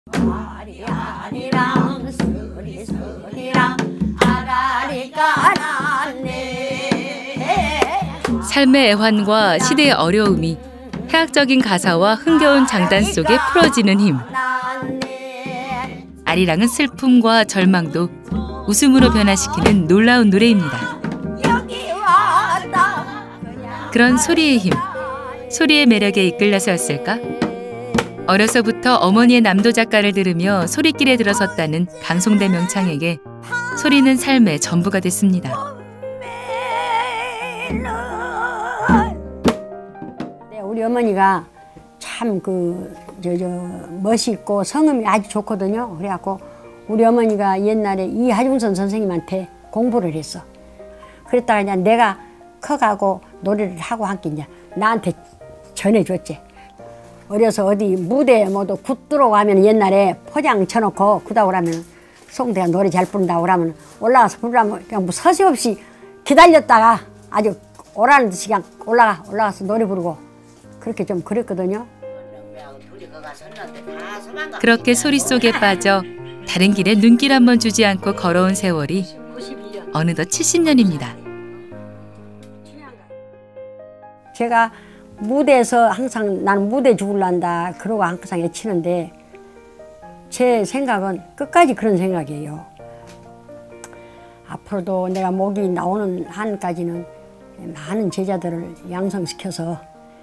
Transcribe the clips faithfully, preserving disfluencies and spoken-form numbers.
아리아리랑 수리수리랑 아라리가 났네. 삶의 애환과 시대의 어려움이 해학적인 가사와 흥겨운 장단 속에 풀어지는 힘. 아리랑은 슬픔과 절망도 웃음으로 변화시키는 놀라운 노래입니다. 그런 소리의 힘, 소리의 매력에 이끌려서였을까? 어려서부터 어머니의 남도 작가를 들으며 소리길에 들어섰다는 강송대 명창에게 소리는 삶의 전부가 됐습니다. 우리 어머니가 참 그 저 저 멋있고 성음이 아주 좋거든요. 그래갖고 우리 어머니가 옛날에 이하중선 선생님한테 공부를 했어. 그랬다가 이제 내가 커가고 노래를 하고 함께 이제 나한테 전해줬지. 어려서 어디 무대에 모두 굿 들어가면 옛날에 포장 쳐놓고 굿하고 그러면 송대가 노래 잘 부른다고 그러면 올라가서 부르라면 그냥 뭐 서세 없이 기다렸다가 아주 오라는 듯이 그냥 올라가 올라가서 노래 부르고 그렇게 좀 그랬거든요. 그렇게 소리 속에 빠져 다른 길에 눈길 한번 주지 않고 걸어온 세월이 어느덧 칠십 년입니다. 제가 무대에서 항상 나는 무대 죽을란다 그러고 항상 외치는데 제 생각은 끝까지 그런 생각이에요. 앞으로도 내가 목이 나오는 한까지는 많은 제자들을 양성시켜서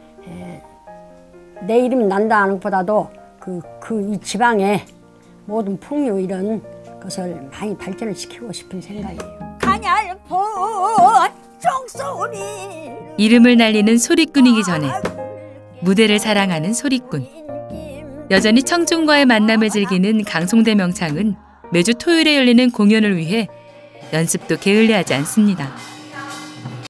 내 이름이 난다 하는 것보다도 그, 그 이 지방의 모든 풍류 이런 것을 많이 발전을 시키고 싶은 생각이에요. 가냘포 종소리 이름을 날리는 소리꾼이기 전에 무대를 사랑하는 소리꾼. 여전히 청중과의 만남을 즐기는 강송대 명창은 매주 토요일에 열리는 공연을 위해 연습도 게을리하지 않습니다.